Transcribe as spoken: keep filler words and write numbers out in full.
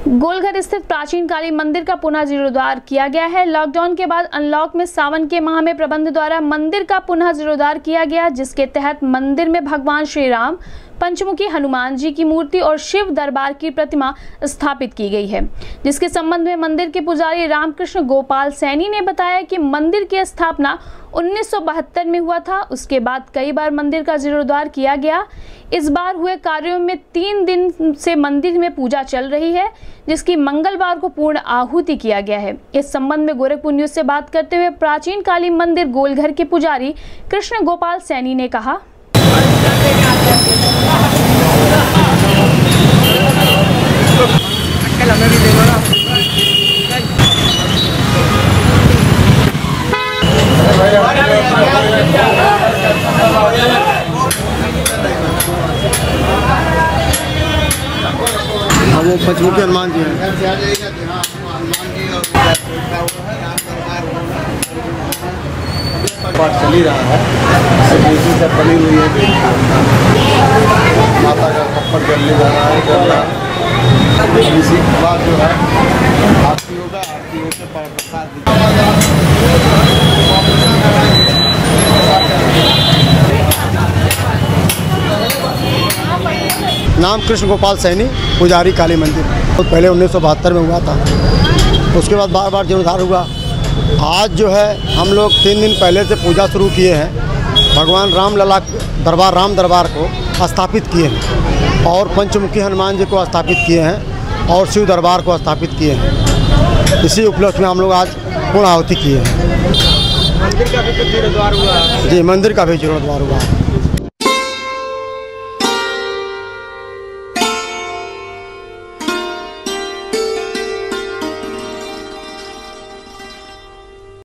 गोलघर स्थित प्राचीन काली मंदिर का पुनः जीर्णोद्धार किया गया है। लॉकडाउन के बाद अनलॉक में सावन के माह में प्रबंध द्वारा मंदिर का पुनः जीर्णोद्धार किया गया, जिसके तहत मंदिर में भगवान श्री राम, पंचमुखी हनुमान जी की मूर्ति और शिव दरबार की प्रतिमा स्थापित की गई है। जिसके संबंध में मंदिर के पुजारी रामकृष्ण गोपाल सैनी ने बताया कि मंदिर की स्थापना उन्नीस सौ बहत्तर में हुआ था। उसके बाद कई बार मंदिर का जीर्णोद्धार किया गया। इस बार हुए कार्यों में तीन दिन से मंदिर में पूजा चल रही है, जिसकी मंगलवार को पूर्ण आहुति किया गया है। इस संबंध में गोरखपुर न्यूज से बात करते हुए प्राचीन काली मंदिर गोलघर के पुजारी कृष्ण गोपाल सैनी ने कहा, वो पंचमुखी हनुमान जी हैं। पाठ चल ही रहा है, इसी से बनी हुई है। माता का थप्पड़ जलने जा रहा है, जल रहा है। इसी के बाद जो है आरती होगा, आरती होकर प्रसाद नाम कृष्ण गोपाल सैनी, पुजारी काली मंदिर। तो पहले उन्नीस सौ बहत्तर में हुआ था, उसके बाद बार बार जीर्णोद्धार हुआ। आज जो है हम लोग तीन दिन पहले से पूजा शुरू किए हैं। भगवान राम लला दरबार राम दरबार को स्थापित किए हैं और पंचमुखी हनुमान जी को स्थापित किए हैं और शिव दरबार को स्थापित किए हैं। इसी उपलक्ष्य में हम लोग आज पूर्ण आहुति किए हैं। मंदिर का भी जीर्णोद्धार हुआ? जी, मंदिर का भी जीर्णोद्धार हुआ।